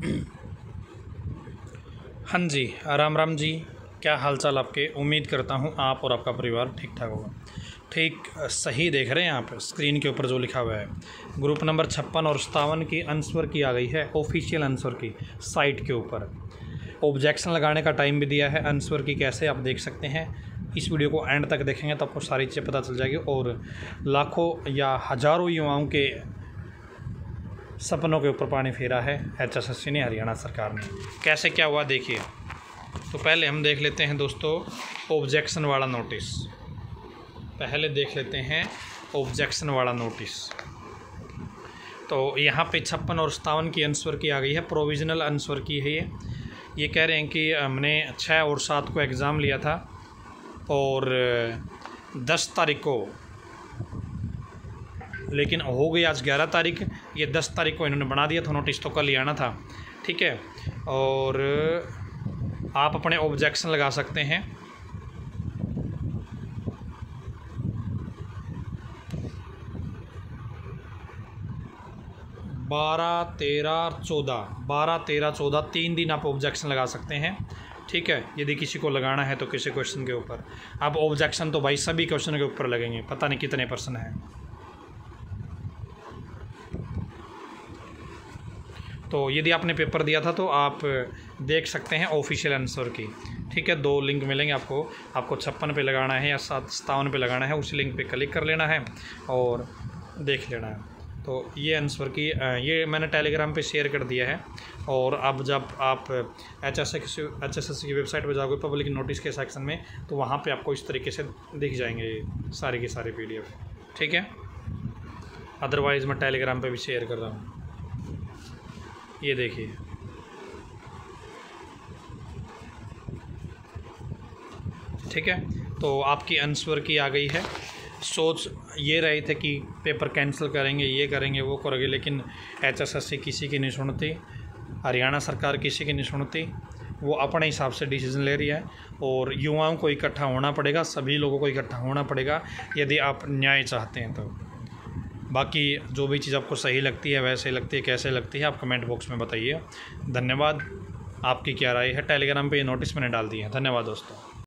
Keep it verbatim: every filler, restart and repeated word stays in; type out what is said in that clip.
हाँ जी, राम राम जी। क्या हाल चाल आपके? उम्मीद करता हूँ आप और आपका परिवार ठीक ठाक होगा। ठीक सही देख रहे हैं आप स्क्रीन के ऊपर जो लिखा हुआ है, ग्रुप नंबर छप्पन और सत्तावन की आंसर की आ गई है ऑफिशियल आंसर की साइट के ऊपर। ऑब्जेक्शन लगाने का टाइम भी दिया है आंसर की, कैसे आप देख सकते हैं। इस वीडियो को एंड तक देखेंगे तो आपको सारी चीज़ें पता चल जाएगी और लाखों या हज़ारों युवाओं के सपनों के ऊपर पानी फेरा है एच एस एस सी ने, हरियाणा सरकार ने। कैसे क्या हुआ देखिए। तो पहले हम देख लेते हैं दोस्तों ऑब्जेक्शन वाला नोटिस। पहले देख लेते हैं ऑब्जेक्शन वाला नोटिस। तो यहाँ पे छप्पन और सत्तावन की आंसर की आ गई है, प्रोविज़नल आंसर की है ये। ये कह रहे हैं कि हमने छः और सात को एग्ज़ाम लिया था और दस तारीख को, लेकिन हो गई आज ग्यारह तारीख। ये दस तारीख को इन्होंने बना दिया था नोटिस, तो कल ही आना था, ठीक है। और आप अपने ऑब्जेक्शन लगा सकते हैं। बारह तेरह चौदह बारह तेरह चौदह तीन दिन आप ऑब्जेक्शन लगा सकते हैं, ठीक है। यदि किसी को लगाना है तो किसी क्वेश्चन के ऊपर। अब ऑब्जेक्शन तो भाई सभी क्वेश्चन के ऊपर लगेंगे, पता नहीं कितने पर्सन हैं। तो यदि आपने पेपर दिया था तो आप देख सकते हैं ऑफिशियल आंसर की, ठीक है। दो लिंक मिलेंगे आपको आपको छप्पन पे लगाना है या सात सत्तावन पे लगाना है, उसी लिंक पे क्लिक कर लेना है और देख लेना है। तो ये आंसर की ये मैंने टेलीग्राम पे शेयर कर दिया है। और अब जब आप H S S H S S की वेबसाइट पर जाओगे पब्लिक नोटिस के सेक्शन में, तो वहाँ पे आपको इस तरीके से दिख जाएंगे सारे के सारे पी डी एफ, ठीक है। अदरवाइज़ मैं टेलीग्राम पे भी शेयर कर रहा हूँ, ये देखिए। ठीक है, तो आपकी आंसर की आ गई है। सोच ये रहे थे कि पेपर कैंसिल करेंगे, ये करेंगे, वो करेंगे, लेकिन एच एस एस सी किसी की नहीं सुनती, हरियाणा सरकार किसी की नहीं सुनती। वो अपने हिसाब से डिसीज़न ले रही है और युवाओं को इकट्ठा होना पड़ेगा, सभी लोगों को इकट्ठा होना पड़ेगा यदि आप न्याय चाहते हैं तो। बाकी जो भी चीज़ आपको सही लगती है, वैसे लगती है, कैसे लगती है, आप कमेंट बॉक्स में बताइए। धन्यवाद। आपकी क्या राय है? टेलीग्राम पे ये नोटिस मैंने डाल दिए हैं। धन्यवाद दोस्तों।